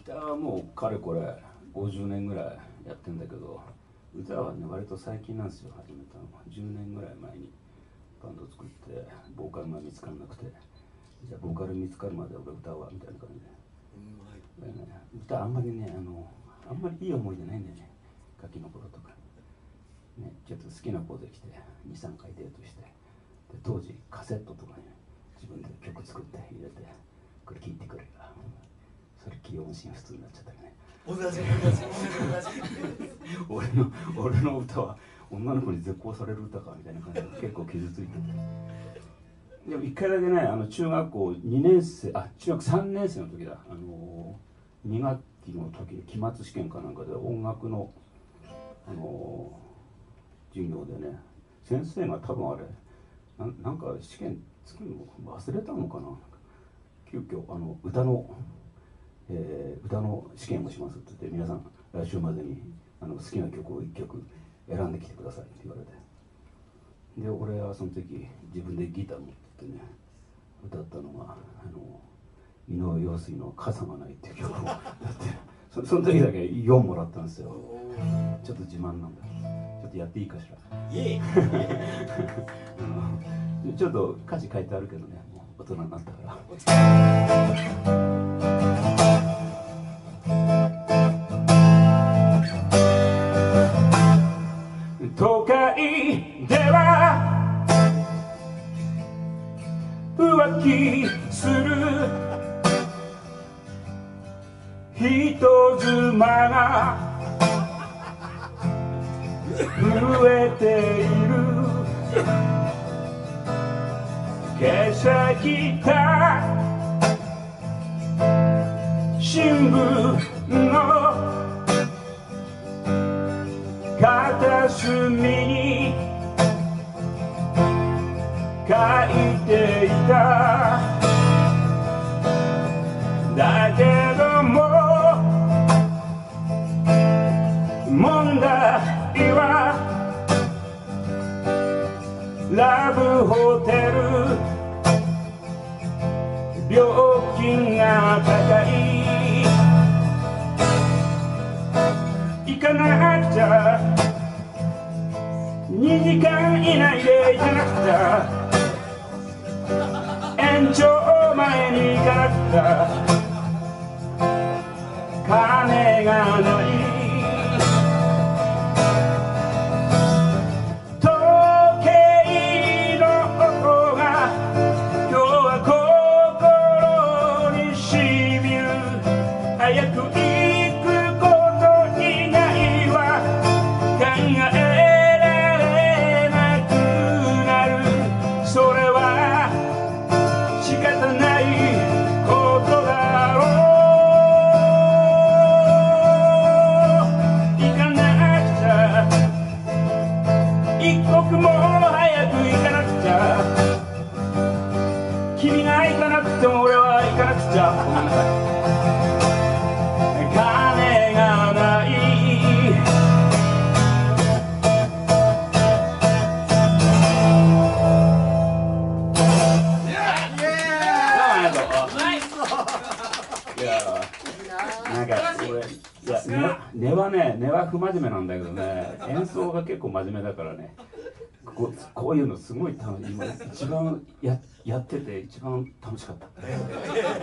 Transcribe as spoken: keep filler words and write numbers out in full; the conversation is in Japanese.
ターはもうかれこれごじゅうねんぐらいやってんだけど、歌はね割と最近なんですよ。始めたのはじゅうねんぐらい前にバンド作って、ボーカルが見つからなくて、じゃあボーカル見つかるまで俺歌うわみたいな感じで、うん、ね、歌あんまりね、あのあんまりいい思い出ないんだよね。ガキの頃とかね、ちょっと好きな子で来てにさんかいデートして、で当時カセットとかね、自分で曲作って入れて、これ聴いてくれが、それ起音信不通になっちゃったよね。 同じ同じ同じ俺の俺の歌は女の子に絶交される歌かみたいな感じで結構傷ついてて、でも一回だけね、あの中学校にねん生、あ中学さんねん生の時だ、あのに学期の時に期末試験かなんかで音楽の、あの授業でね、先生が多分あれ な, なんか試験作るの忘れたのかな、急遽あの歌の、えー、歌の試験をしますって言って、皆さん来週までにあの好きな曲をいっきょく選んできてくださいって言われて、で俺はその時自分でギター持ってね歌ったのが、あの井上陽水の「傘がない」っていう曲を歌ってそ, その時だけよんもらったんですよ。ちょっと自慢なんだ。ちょっとやっていいかしら。 いいあのちょっと歌詞書いてあるけどね、もう大人になったから。都会では浮気する人妻が増えている。今朝来た新聞の片隅に書いていた。だけども問題はラブホテル、料金が高い。行かなくちゃ、にじかん以内で行かなくちゃ、延長前に行かなくちゃ、金がない。時計の音が今日は心にしみる。早く行くこと以外は考えられなくなる。それは仕方ないことだろう。行かなくちゃ、一刻も早く行かなくちゃ、君が行かなくても俺は行かなくちゃ。ごめんなさい。金がない。いやなんか俺、いや根はね、根は不真面目なんだけどね、演奏が結構真面目だからね、こ, こういうのすごい楽しい。今一番 や, やってて一番楽しかった。